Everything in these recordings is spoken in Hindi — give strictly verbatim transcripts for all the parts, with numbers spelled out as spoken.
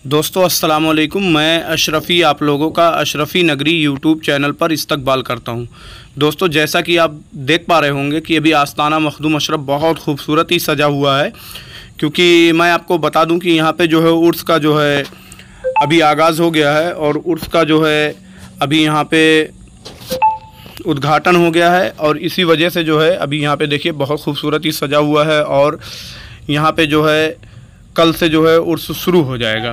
दोस्तों अस्सलाम वालेकुम। मैं अशरफ़ी आप लोगों का अशरफ़ी नगरी यूट्यूब चैनल पर इस्तकबाल करता हूं। दोस्तों जैसा कि आप देख पा रहे होंगे कि अभी आस्ताना मखदूम अशरफ बहुत खूबसूरत ही सजा हुआ है, क्योंकि मैं आपको बता दूं कि यहां पे जो है उर्स का जो है अभी आगाज़ हो गया है और उर्स का जो है अभी यहां पे उद्घाटन हो गया है और इसी वजह से जो है अभी यहाँ पे देखिए बहुत खूबसूरत ही सजा हुआ है और यहाँ पे जो है कल से जो है उर्स शुरू हो जाएगा।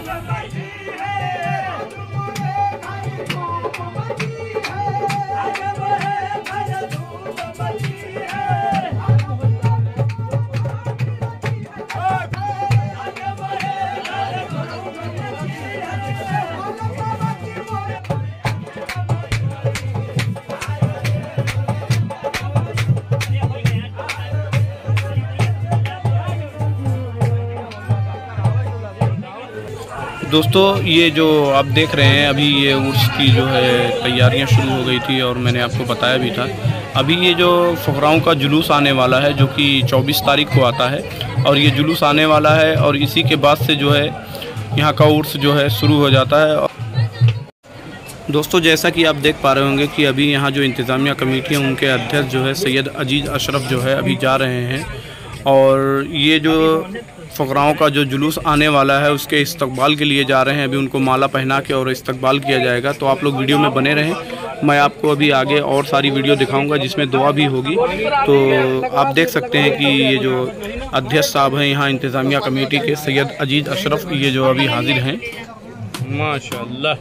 दोस्तों ये जो आप देख रहे हैं अभी ये उर्स की जो है तैयारियां शुरू हो गई थी और मैंने आपको बताया भी था। अभी ये जो फ़ुक़राओं का जुलूस आने वाला है जो कि चौबीस तारीख को आता है और ये जुलूस आने वाला है और इसी के बाद से जो है यहाँ का उर्स जो है शुरू हो जाता है। दोस्तों जैसा कि आप देख पा रहे होंगे कि अभी यहाँ जो इंतज़ामिया कमेटी है उनके अध्यक्ष जो है सैयद अजीज़ अशरफ जो है अभी जा रहे हैं और ये जो फ़ुक़राओं का जो जुलूस आने वाला है उसके इस्तकबाल के लिए जा रहे हैं। अभी उनको माला पहना के और इस्तकबाल किया जाएगा। तो आप लोग वीडियो में बने रहें, मैं आपको अभी आगे और सारी वीडियो दिखाऊंगा जिसमें दुआ भी होगी। तो आप देख सकते हैं कि ये जो अध्यक्ष साहब हैं यहाँ इंतज़ामिया कमेटी के सैयद अजीज़ अशरफ, ये जो अभी हाजिर हैं। माशाअल्लाह।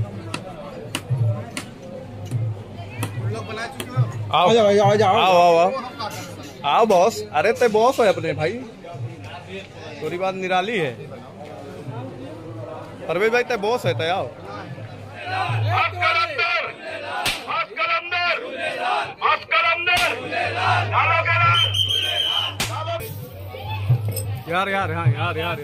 आओ आओ आओ आओ आओ बॉस। अरे ते बॉस है अपने भाई, थोड़ी बात निराली है। परवेज भाई ते बॉस है ते आओ। यार यार हाँ यार यार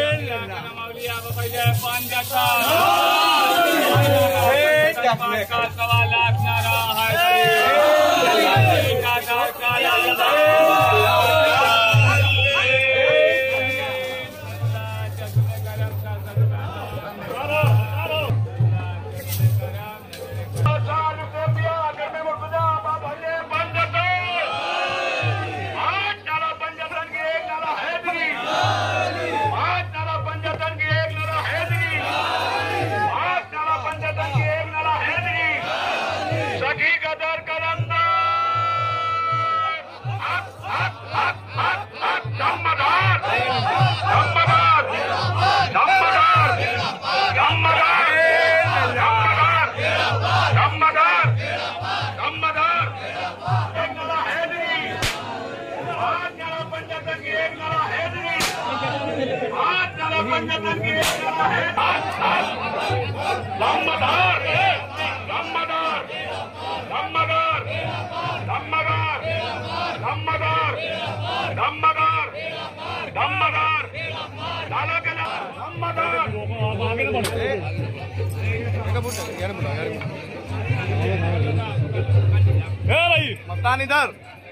मस्तान इधर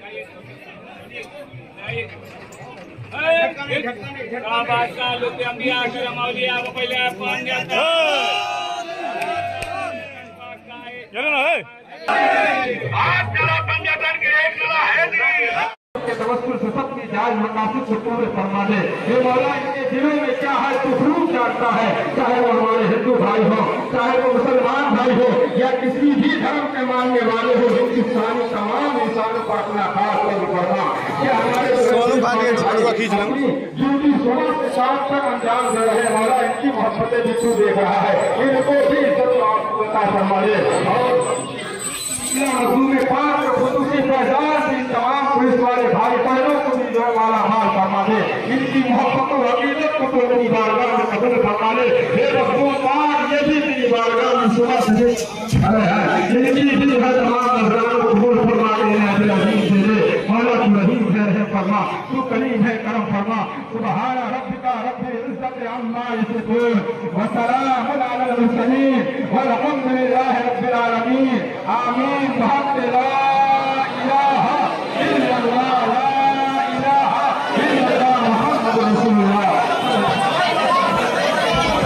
फरमा दे। ये मौला इनके दिलों में क्या है तो जरूर जानता है, चाहे वो हमारे हिंदू भाई हो, चाहे वो मुसलमान भाई हो या किसी भी धर्म के मानने वाले हो, हिंदुस्तानी तमाम इंसानों को अपना खास कर फरमा कि हमारे ड्यूटी सुबह से शाम तक अंजाम दे रहे मौला इनकी मोहब्बतें भी तू देख रहा है, इनको भी इज्जत फरमा दे। और तमाम पुलिस वाले भाई बहनों को भी जो माला माल फरमा दे, इनकी मोहब्बत और अकीदत को तो अपनी बारगाह में कबूल फरमा दे। ये रसूल पाक ये भी तेरी बारगाह में सुबह से जिनकी भी है तमाम नजरानों को कबूल फरमा दे। मौला तू रहीम है फरमा, तू करीम है करम फरमा। सुभान रब्बिका रब्बिल इज्जति अम्मा यसिफून व सलामुन अलल मुरसलीन वल्हम्दुलिल्लाहि रब्बिल आलमीन। आमीन। ला इलाहा इल्लल्लाह ला इलाहा इल्लल्लाह मुहम्मदुर रसूलुल्लाह।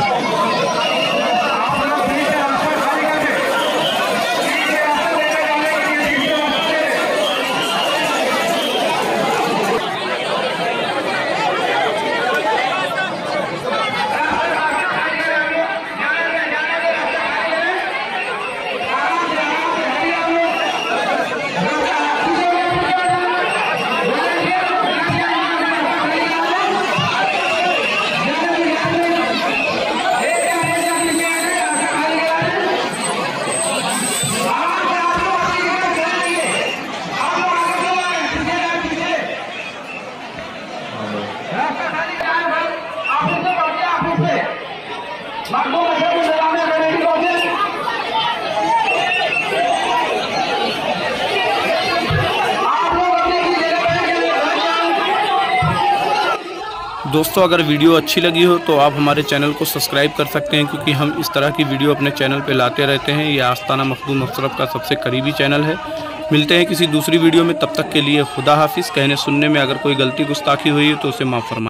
दोस्तों अगर वीडियो अच्छी लगी हो तो आप हमारे चैनल को सब्सक्राइब कर सकते हैं, क्योंकि हम इस तरह की वीडियो अपने चैनल पे लाते रहते हैं। ये आस्ताना मखदूम अशरफ का सबसे करीबी चैनल है। मिलते हैं किसी दूसरी वीडियो में, तब तक के लिए खुदा हाफिज़। कहने सुनने में अगर कोई गलती गुस्ताखी हुई है तो उसे माफ़ फरमाएं।